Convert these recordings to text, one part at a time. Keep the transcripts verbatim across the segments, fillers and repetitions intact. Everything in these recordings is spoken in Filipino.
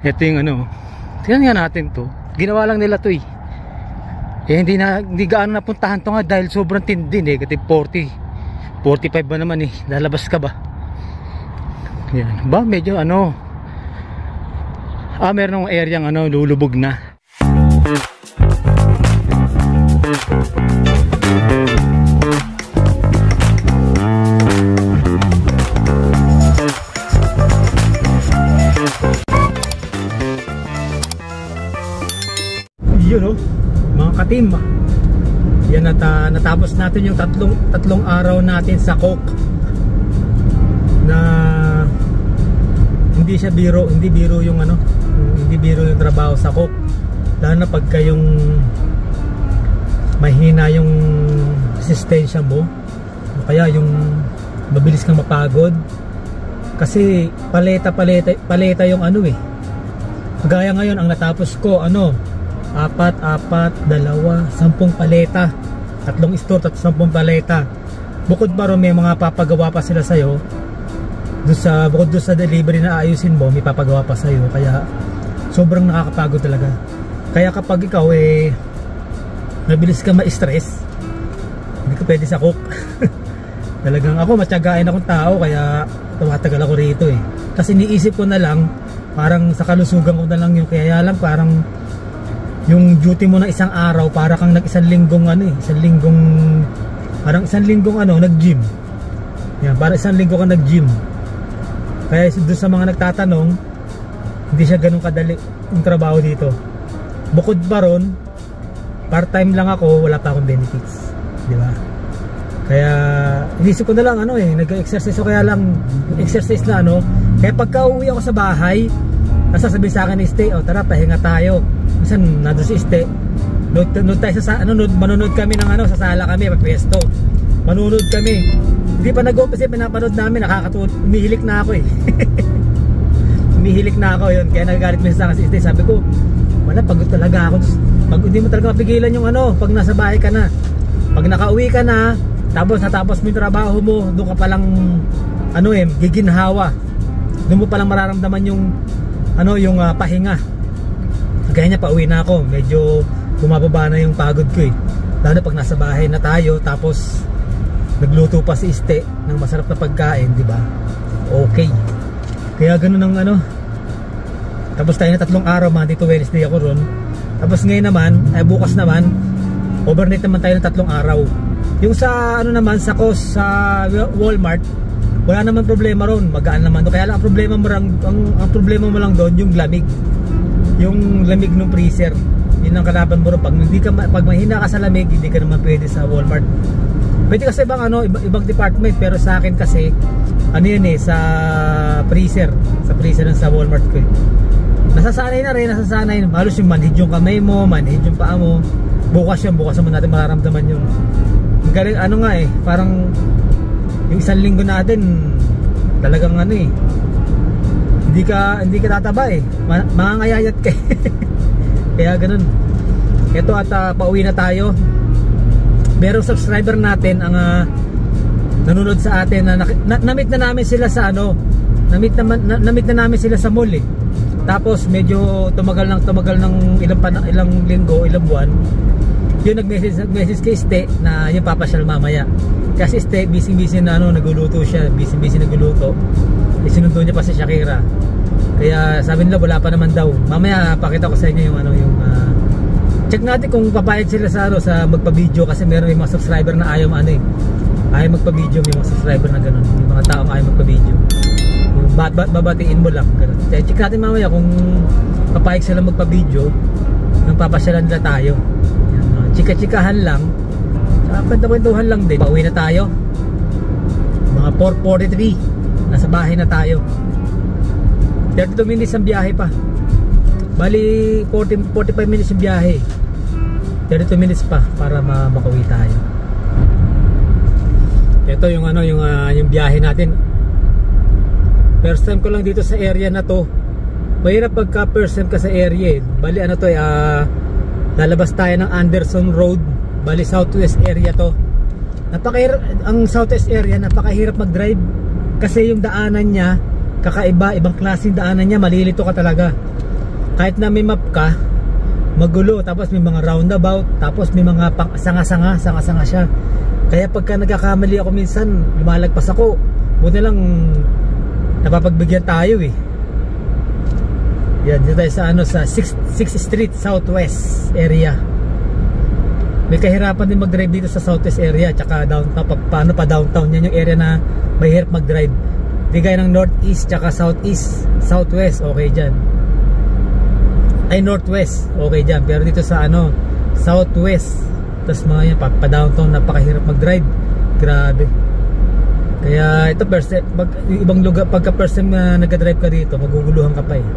Ito yung ano, tingnan nga natin to. Ginawa lang nila to eh. Eh hindi na, hindi gaano napuntahan to nga dahil sobrang tindi, negative forty, forty-five ba naman eh, lalabas ka ba? Yan, ba medyo ano, ah meron ng area ng ano, lulubog na. Yun o, mga katim, yan at uh, natapos natin yung tatlong tatlong araw natin sa Coke na hindi siya biro, hindi biro yung ano, hindi biro yung trabaho sa Coke, lalo na pagka yung mahina yung resistensya mo, kaya yung mabilis kang mapagod kasi paleta paleta paleta yung ano eh. Gaya ngayon ang natapos ko ano, apat, apat, dalawa, sampung paleta, tatlong store, tatlong sampung paleta. Bukod pa ron may mga papagawa pa sila sa'yo doon sa, bukod doon sa delivery na ayusin mo, may papagawa pa sa'yo, kaya sobrang nakakapagod talaga. Kaya kapag ikaw eh mabilis ka ma-stress, hindi ka pwede sa Coke. Talagang ako matyagain akong tao, kaya tumatagal ako rito eh, kasi niisip ko na lang parang sa kalusugan ko na lang yung, kaya lang parang yung duty mo na isang araw para kang nag isang linggong ano eh, isang linggong parang isang linggong ano, nag-gym. Yan, para isang linggo kang nag-gym. Kaya doon sa mga nagtatanong, hindi siya ganun kadali yung trabaho dito. Bukod pa ron, part-time lang ako, wala pa akong benefits, di ba? Kaya inisip ko na lang ano eh, nag-exercise ako, kaya lang exercise na ano. Kaya pagka uwi ako sa bahay, nasasabihin sa akin ni Ste, oh tara pahinga tayo. Minsan nandun si Ste, nood, nood tayo sa ano, nood, manonood kami ng ano, sa sala kami, pagpesto. Manonood kami. Hindi pa nag-umpisa, pinapanood namin, nakakatuwa, umihilik na ako eh. Umihilik na ako yun, kaya nagagalit minsan sa akin si Ste, sabi ko, wala, pagod talaga ako. Pag hindi mo talaga mapigilan yung ano, pag nasa bahay ka na. Pag nakauwi ka na, tapos natapos mo yung trabaho mo, doon ka palang ano eh, giginhawa. Doon mo palang mararamdaman yung ano, yung uh, pahinga. Kaya niya, pauwi na ako, medyo bumababa na yung pagod ko eh. Lalo pag nasa bahay na tayo, tapos nagluto pa si Ste ng masarap na pagkain, di ba? Okay. Kaya ganun ang ano. Tapos tayo na tatlong araw, Monday to Wednesday ako ron. Tapos ngayon naman, eh bukas naman, overnight naman tayo ng tatlong araw. Yung sa ano naman, sa cost sa Walmart, wala naman problema ron, magaan naman doon. Kaya lang ang problema mo lang, ang, ang problema mo lang doon yung lamig. Yung lamig ng freezer. Yun ang kalaban mo ron. Pag hindi ka, pag mahina ka sa lamig, hindi ka naman pwede sa Walmart. Pwede kasi ibang ano, ibang, ibang department, pero sa akin kasi ano yun eh, sa freezer, sa freezer ng sa Walmart ko eh. Nasasanay na rin, nasasanay. Halos yung manhid yung kamay mo, manhid yung paa mo. Bukas yun, bukas naman natin mararamdaman yun. Galing, ano nga eh, parang yung isang linggo natin talagang ano eh, hindi ka hindi ka tataba eh, mangangayayat ka. Kaya ganun. Ito at uh, pauwi na tayo. Merong subscriber natin ang uh, nanonood sa atin na, na na-meet na namin sila sa ano, na-meet na, na, na-meet na namin sila sa mall eh. Tapos medyo tumagal ng tumagal ng ilang pan, ilang linggo, ilang buwan. Yun nag-message nag-message kay Ste na yung papasyal mamaya. Kasi Ste busy-busy na ano, nagluluto siya, busy-busy nagluluto. Eh, sinundo niya pa si Shakira. Kaya sabi nila wala pa naman daw. Mamaya pakita ko sa inyo yung ano, yung uh, check natin kung papayag sila sa ano, sa magpa-video, kasi meron yung mga subscriber na ayaw ano eh. Ayaw magpa-video, may mga subscriber na ganun. Yung mga taong ayaw magpa-video. Ba ba babatiin mo lang ganun. Kaya check natin mamaya kung papayag sila magpa-video, nang papasyalan nila tayo. Chika-chikahan lang, saka kwenta-kwentuhan lang din. Pauwi na tayo, mga four forty-three, nasa bahay na tayo. thirty-two minutes ang biyahe pa. Bali forty, forty-five minutes yung biyahe, thirty-two minutes pa para makauwi tayo. Ito yung ano, yung, uh, yung biyahe natin. First time ko lang dito sa area na to. Mahirap pagka first time ka sa area eh. Bali ano to eh, uh, lalabas tayo ng Anderson Road. Bali southwest area to. Napakahirap, ang southwest area napakahirap mag-drive kasi yung daanan niya kakaiba, ibang klaseng daanan niya, malilito ka talaga. kahit na may map ka, magulo, tapos may mga roundabout, tapos may mga pang sanga-sanga, sanga-sanga siya. Kaya pagka nagkakamali ako minsan, lumalagpas ako. Buti lang napapagbigyan tayo eh. Yan, dito tayo sa ano sa sixth Street Southwest area. May kahirapan din mag-drive dito sa Southwest area, tsaka downtown, pa, paano pa downtown. Yan yung area na may hirap mag-drive. Di gaya ng Northeast tsaka Southeast, Southwest, okay dyan. Ay Northwest, okay dyan. Pero dito sa ano, Southwest, tas mga yan, pa, pa downtown, napakahirap mag-drive. Grabe. Kaya ito first time, pag, ibang lugar, pagka first time na nag-drive ka dito, maguguluhan ka pa eh.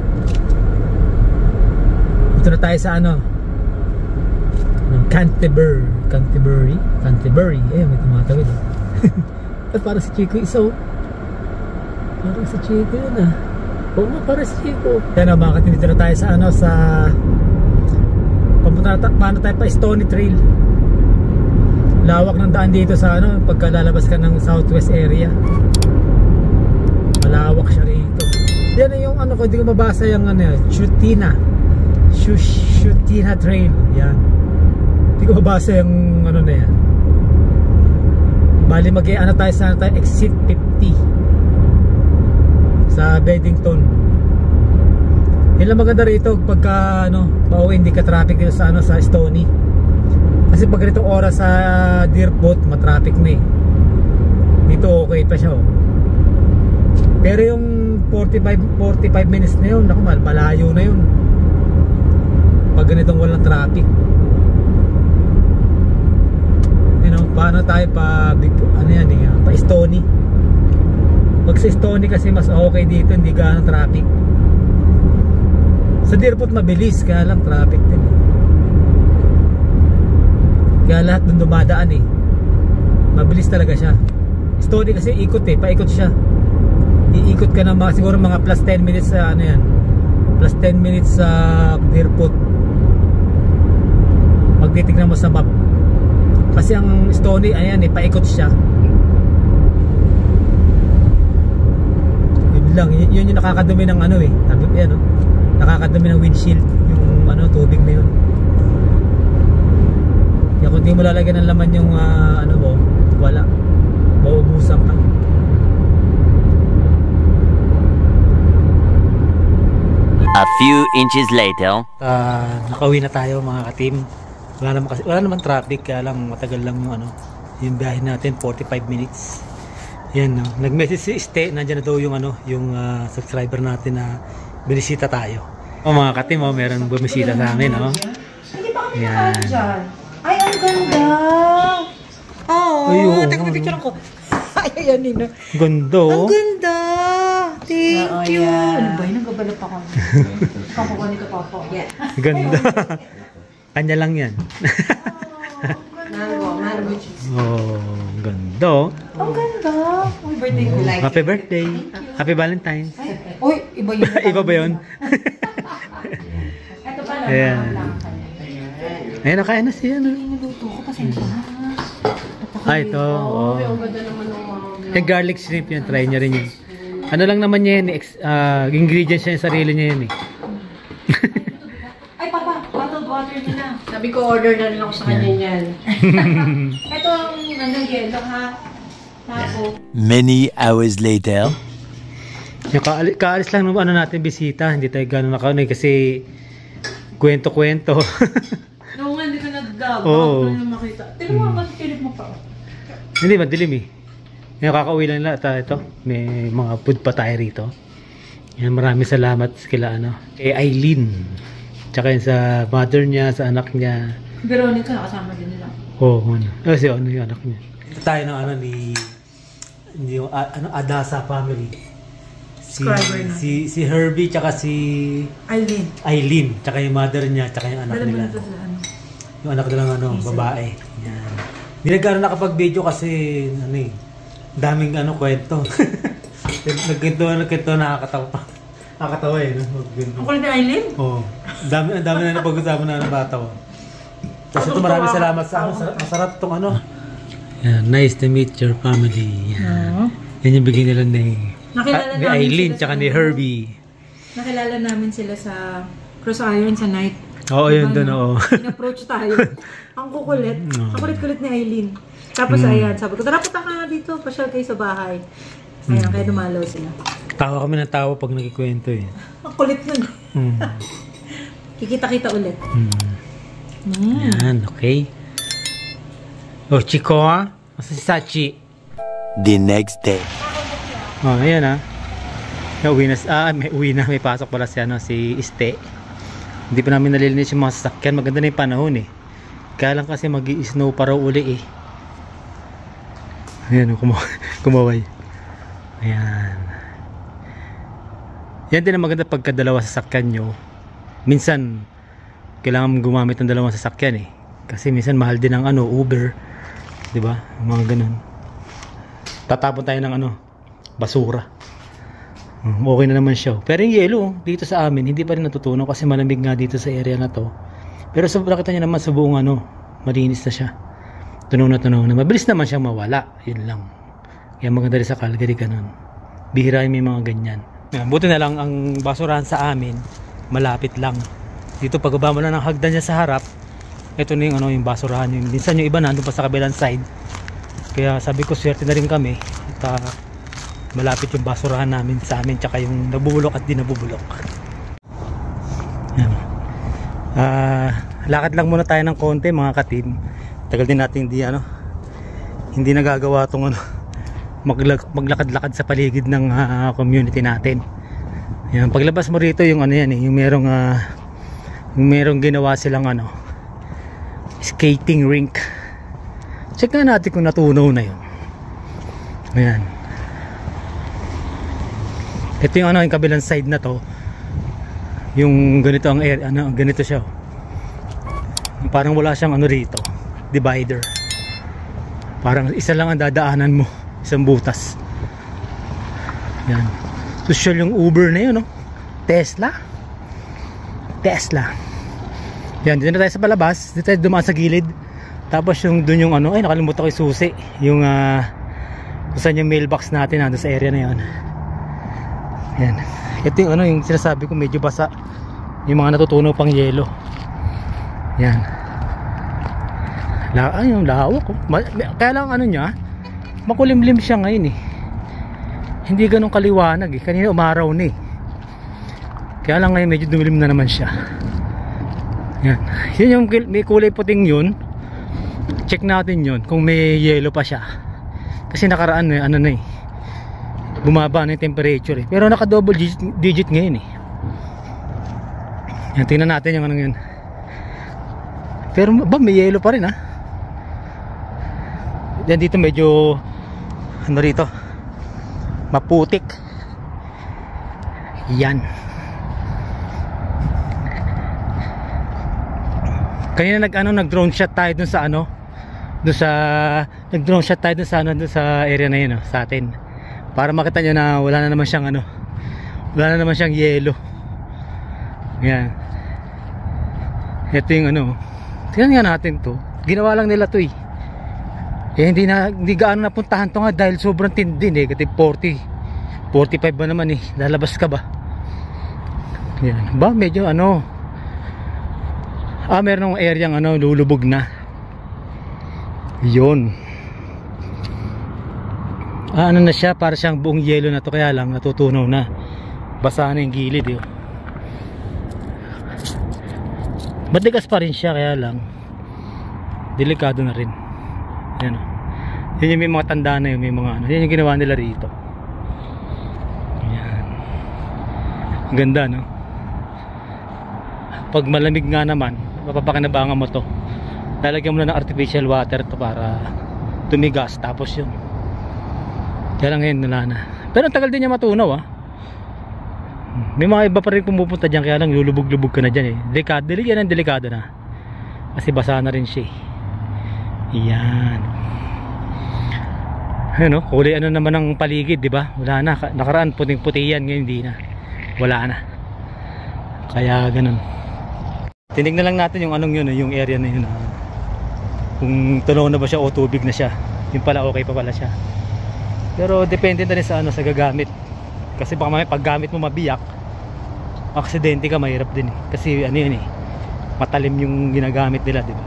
Ito na tayo sa ano, Canterbury, Canterbury, Canterbury. Eh, may tumatawid eh. At parang si Chico isa oh. Parang si Chico yun ah. Oo nga, parang si Chico. Yan o, bakit dito na tayo sa ano, sa papunta na, paano tayo pa Stony Trail. Lawak ng daan dito sa ano, pagka lalabas ka ng Southwest area. Malawak siya rito. Yan yung ano ko, hindi ko mabasa yung ano, Chutina Chutina Trail. Yan. Hindi ko mabasa yung ano na yan. Bali mag-ano tayo sa ano tayo, exit fifty sa Beddington. Yan lang maganda rito pagka ano, pauwi hindi ka traffic dito sa ano, sa Stony. Kasi pag ganitong oras sa Deerfoot, matraffic na eh. Dito okay pa siya oh. Pero yung forty-five minutes na yun, naku, malayo na yun pag ganitong walang traffic. You know, paano tayo pa ano yan eh, pa Stony. Pag sa Stony kasi mas okay dito, hindi gaano traffic. Sa Deerfoot mabilis, kaya lang traffic din. Kaya lahat dun dumadaan eh. Mabilis talaga siya. Stony kasi ikot eh, paikot siya. Iikot ka na mga, siguro mga plus ten minutes sa ano yan. Plus ten minutes sa Deerfoot. Magtitignan mo sa map. Kasi ang Stony, ayan eh, paikot siya. Yun lang, yun, yun yung nakakadumi ng ano eh. Sabi ko yan, no? Nakakadumi ng windshield. Yung ano, tubig na yun. Kaya kung di mo lalagyan ng laman yung uh, ano mo, wala. Mauubusan ka. A few inches later. Uh, nakauwi na tayo mga ka-team. Wala naman kasi, wala naman traffic, kaya lang matagal lang yung ano, yung biyahe natin, forty-five minutes. Yan no. Nag-message si Ste, nandiyan na daw yung ano, yung uh, subscriber natin na binisita tayo. O mga ka-team, oh, meron bumisita sa amin, no. Hindi pa kami nakain dyan. Ay, ang ganda! Oo, oh, tagpipicture ko. Ay, ayan nino. Ganda. Ang ganda! Thank oh, you! yeah. Ano ba yun? Nagbabalap ako. Papakuha nito, Papa. Yeah. Ganda. Kanya lang yan. Mango, mango juice. Oh, ganda. Ang ganda! Happy birthday ko. Like Happy birthday. Happy Valentine's. Uy, iba yun. Iba ba yun? Ito pala. Ayan. Ayan, nakain na siya. No? Niluto ko, pasensya na. Ah, ito. Oh. Ang ganda naman ng mga... Eh, garlic shrimp yun. Try niya rin yun. Ano lang naman niya yun. Uh, ingredients niya yung sarili niya yun eh. Ay, Papa, bottled water niya na. Sabi ko, order na rin ako sa kanya yan. Ito ang nandang yelo, ha? Tapo. Many hours later. Yung kaalis, kaalis lang ng ano natin bisita. Hindi tayo gano'n nakaunay kasi kwento-kwento. Noong nga, hindi ka nag-dog. Oo. Baka ko makita. Tignan mo ba, kilip mo pa. Hindi, madilim eh. Ngayon kakauwi lang nila. Ito, may mga food pa tayo rito. Yan, maraming salamat kila ano, kay Eileen. Tsaka yun sa mother niya, sa anak niya. Veronica, nakasama din nila. Oo, oh, ano. Kasi ano yung anak niya. Ito tayo ng ano ni, yung uh, ano, Adasa family. Si, si, si Herbie, tsaka si Eileen. Eileen, tsaka yung mother niya, tsaka yung anak Dala mo nila. na ito sa ano. Yung anak nilang ano, babae. Yan. Hindi nagkaroon nakapag-video kasi ano eh, daming ano kwento. Nagkwento, nagkwento, nakakatawa pa. Nakakatawa eh. No? Ang kulit ni Eileen? Oo. Dami, ang dami na napag-usapan na ng bata ko. Tapos ito maraming salamat sa ano. Masarap itong ano. Yeah, nice to meet your family. Yan, yan yung bigay nila ni, Nakilala ni namin Eileen sila tsaka sa- ni Herbie. Nakilala namin sila sa cross iron sa night. Oo, Diba, yun doon, no? oo. In-approach tayo. Ang kukulit. Ang kulit-kulit ni Aileen. Tapos Mm. ayan, sabi ko, tara punta ka nga dito, pasyal kayo sa bahay. Ayan, kaya dumalaw sila. Tawa kami ng tawa pag nagkikwento eh. Ang kulit nun. Mm. Kikita-kita ulit. Mm. Mm. Yan, okay. Oh, Chico ha? Masa si Sachi? The next day. Oh, ayan ha. May uwi na, ah, may uwi na, may pasok pala si, ano, si Iste. Hindi pa namin nalilinis yung mga sasakyan. Maganda na yung panahon eh. Kaya lang kasi mag-i-snow pa raw uli eh. Ayan, kumaw kumaway. Ayan. Yan din ang maganda pagka dalawa sasakyan nyo. Minsan, kailangan gumamit ng dalawang sasakyan eh. Kasi minsan mahal din ang ano, Uber. Diba? Mga ganun. Tatapon tayo ng ano, basura. Okay na naman siya. Pero yung yelo dito sa amin hindi pa rin natutunaw kasi malamig nga dito sa area na to. Pero sa nakita niyo naman sa buong ano, malinis na siya. Tunaw na tunaw na. Mabilis naman siyang mawala. Yun lang. Kaya maganda rin sa Calgary ganun. Bihira may mga ganyan. Buti na lang ang basurahan sa amin malapit lang. Dito pagbaba mo na ng hagdan niya sa harap, ito na yung ano, yung basurahan. Yung minsan yung iba nandun pa sa kabilang side. Kaya sabi ko swerte na rin kami. At uh, malapit yung basurahan namin sa amin tsaka yung nabubulok at di nabubulok. Yan. Uh, lakad lang muna tayo ng konti mga ka-team. Tagal din natin hindi ano hindi nagagawa tong ano maglakad-lakad sa paligid ng uh, community natin. Yan, paglabas mo rito yung ano yan eh, yung merong uh, yung merong ginawa silang ano skating rink. Check na natin kung natunaw na yun. Ayan. Ito yung ano, yung kabilang side na to. Yung ganito ang air, ano, ganito siya. Parang wala siyang ano rito, divider. Parang isa lang ang dadaanan mo, isang butas. Yan. Social yung Uber na yun, no? Tesla. Tesla. Yan, dito na tayo sa palabas. Dito tayo dumaan sa gilid. Tapos yung dun yung ano, ay nakalimutan ko yung susi. Yung uh, kung saan yung mailbox natin, nandun sa area na yun. Yan. Ito yung ano, yung sinasabi ko medyo basa. Yung mga natutunaw pang yelo. Yan. La ay, yung lawak oh. Kaya lang ano niya, makulimlim siya ngayon eh. Hindi ganun kaliwanag eh. Kanina umaraw na eh. Kaya lang ngayon medyo dumilim na naman siya. Yan. Yun yung may kulay puting yun. Check natin yun kung may yelo pa siya. Kasi nakaraan eh, ano na eh, bumaba na yung temperature eh. Pero naka double digit, digit ngayon eh. Yan, tingnan natin yung anong yun. Pero ba may yelo pa rin ha. Yan dito medyo ano rito, maputik. Yan. Kanina nag ano, nag drone shot tayo dun sa ano, dun sa nag drone shot tayo dun sa ano, dun sa area na yun oh, sa atin. Para makita nyo na wala na naman siyang ano, wala na naman siyang yelo. Yan. Ito yung ano, tingnan nga natin to. Ginawa lang nila to eh. Eh hindi na, hindi gaano napuntahan to nga dahil sobrang tindi eh. Kasi forty, forty-five ba naman eh. Lalabas ka ba? Yan. Ba medyo ano, ah meron ng area ng ano, lulubog na. Yun. Ah, ano na siya, para siyang buong yelo na to, kaya lang natutunaw na. Basa na yung gilid eh. Matigas pa rin siya, kaya lang delikado na rin. Yan o. Yan yung may mga tanda na yun, may mga ano. Yan yung ginawa nila rito. Yan. Ganda no. Pag malamig nga naman, mapapakinabangan mo to. Lalagyan mo na ng artificial water to para tumigas, tapos yun. Kaya lang ngayon wala na. Pero ang tagal din niya matunaw ah. May mga iba pa rin pumupunta dyan, kaya lang lulubog-lubog ka na dyan eh. Delikado, delikado na, delikado na. Kasi basa na rin siya eh. Yan. Ano, kulay ano naman ang paligid, di ba? Wala na, nakaraan puting-puti yan, ngayon hindi na. Wala na. Kaya ganun. Tinignan lang natin yung anong yun, yung area na yun. Ah. Kung tunaw na ba siya o tubig na siya. Yung pala okay pa pala siya. Pero depende na rin sa ano, sa gagamit. Kasi baka may paggamit mo mabiyak, aksidente ka, mahirap din eh. Kasi ano yun eh, matalim yung ginagamit nila, di ba?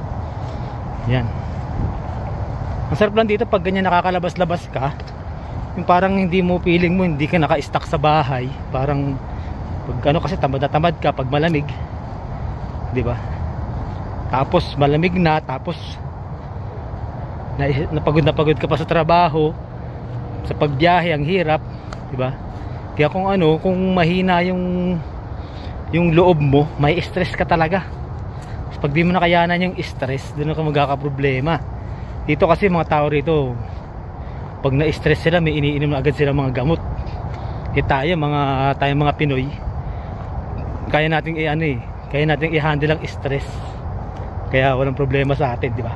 Yan. Ang sarap lang dito pag ganyan nakakalabas-labas ka, yung parang hindi mo feeling mo hindi ka naka-stuck sa bahay. Parang pag ano kasi tamad na tamad ka pag malamig, di ba? Tapos malamig na, tapos na, napagod na pagod ka pa sa trabaho, sa pagbiyahe ang hirap, di ba? Kaya kung ano, kung mahina yung yung loob mo, may stress ka talaga. Pag di mo nakayanan yung stress, doon ka magkakaproblema. Dito kasi mga tao rito, pag na-stress sila, may iniinom na agad sila mga gamot. Eh tayo, mga tayo mga Pinoy, kaya nating i-ano eh, kaya nating i-handle ang stress. Kaya walang problema sa atin, di ba?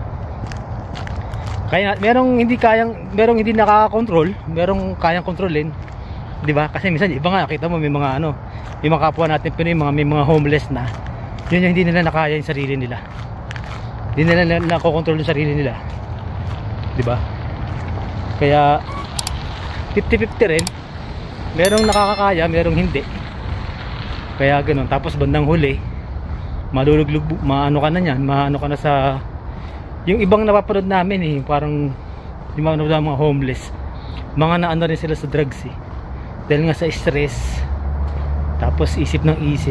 Kaya merong hindi kayang, merong hindi nakaka-control, merong kayang kontrolin, di ba? Kasi minsan iba nga, kita mo may mga ano, yung mga kapwa natin Pinoy, mga may mga homeless na, yun yung hindi nila nakaya yung sarili nila. Hindi nila nakokontrol yung sarili nila, di ba? Kaya fifty fifty rin, merong nakakakaya, merong hindi. Kaya ganoon. Tapos bandang huli, maluluglug, maano ka na niyan, maano ka na sa yung ibang napapanood namin eh, parang yung mga, mga homeless, mga naano rin sila sa drugs eh, dahil nga sa stress, tapos isip ng isip,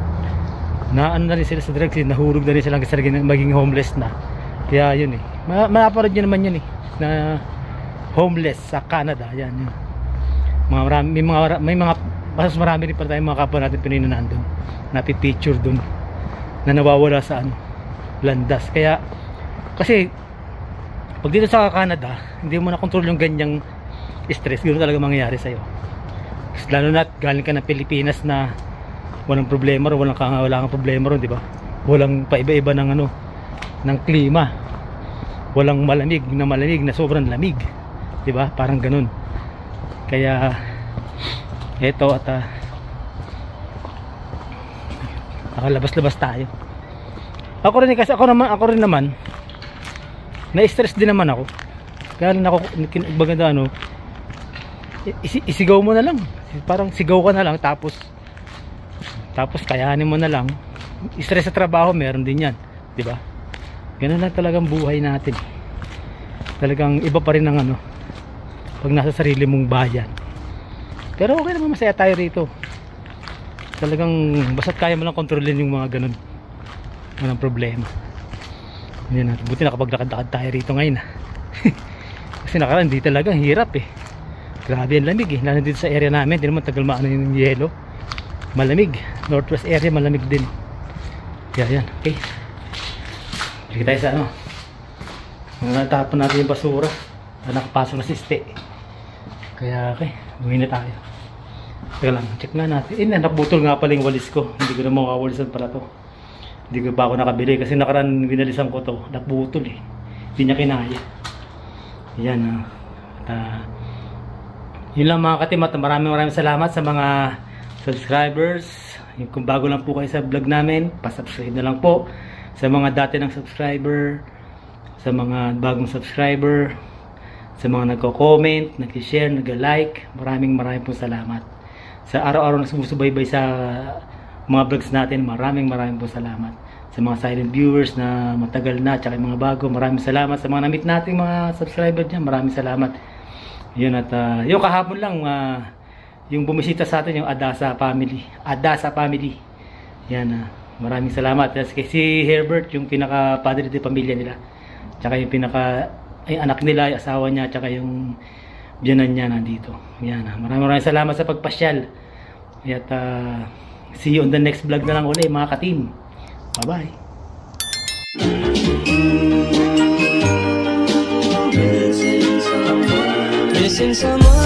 naano na rin sila sa drugs eh, nahurog na rin sila sa maging homeless na. Kaya yun eh, mapapanood nyo naman yun eh, na homeless sa Canada. Yan yun. Mga marami, may mga may mga mas marami rin pa tayong mga kapwa natin Pinoy na nandun, napipicture dun, na nawawala sa ano, landas. Kaya kasi pag dito sa Canada, hindi mo na control yung ganyang stress, ganoon talaga mangyayari sa'yo. Lalo na galing ka ng Pilipinas na walang problema ron, walang kang wala kang problema ron, di ba? Walang paiba-iba ng ano, ng klima. Walang malamig na malamig na sobrang lamig, di ba? Parang ganun. Kaya eto at uh, nakalabas-labas tayo. Ako rin kasi ako naman, ako rin naman na-stress din naman ako. Kaya ako baganda ano, is isigaw mo na lang. Parang sigaw ka na lang, tapos tapos kayanin mo na lang. Stress sa trabaho meron din yan, di ba? Ganun lang talagang buhay natin. Talagang iba pa rin ang ano pag nasa sarili mong bayan. Pero okay naman, masaya tayo rito. Talagang basta't kaya mo lang kontrolin yung mga ganun, walang problema. Yan natin. Buti nakapaglakad-lakad tayo rito ngayon. Kasi nakaraan di talaga, hirap eh. Grabe ang lamig eh, lalo dito sa area namin. Hindi naman tagal maano yung yelo. Malamig, northwest area malamig din. Kaya yan, okay. Sige tayo sa ano, natapon natin yung basura na nakapasok na si Ste. Kaya okay, buhin na tayo. Teka lang, check nga natin. Eh, naputol nga pala yung walis ko. Hindi ko na makawalisan pala to. Hindi ko pa ako nakabili kasi nakaraan binalisan ko to, naputol eh. Hindi niya kinaya. Yan ah. At, uh, yun lang mga katimat, maraming maraming salamat sa mga subscribers. Kung bago lang po kayo sa vlog namin, pa-subscribe na lang po. Sa mga dati ng subscriber, sa mga bagong subscriber, sa mga nagko-comment, nag-share, nag-like, maraming maraming po salamat. Sa araw-araw na sumusubaybay sa mga vlogs natin, maraming maraming po salamat. Sa mga silent viewers na matagal na, tsaka yung mga bago, maraming salamat. Sa mga na-meet natin mga subscriber dyan, maraming salamat. Yun at uh, yung kahapon lang, uh, yung bumisita sa atin, yung Adasa family. Adasa family. Yan, uh, maraming salamat. At si Herbert, yung pinaka-padre de pamilya nila. Tsaka yung pinaka, ay, anak nila, yung asawa niya, tsaka yung biyanan niya nandito. Yan, uh, maraming maraming salamat sa pagpasyal. At uh, see you on the next vlog na lang ulit mga ka-team. Bye-bye. Missing someone.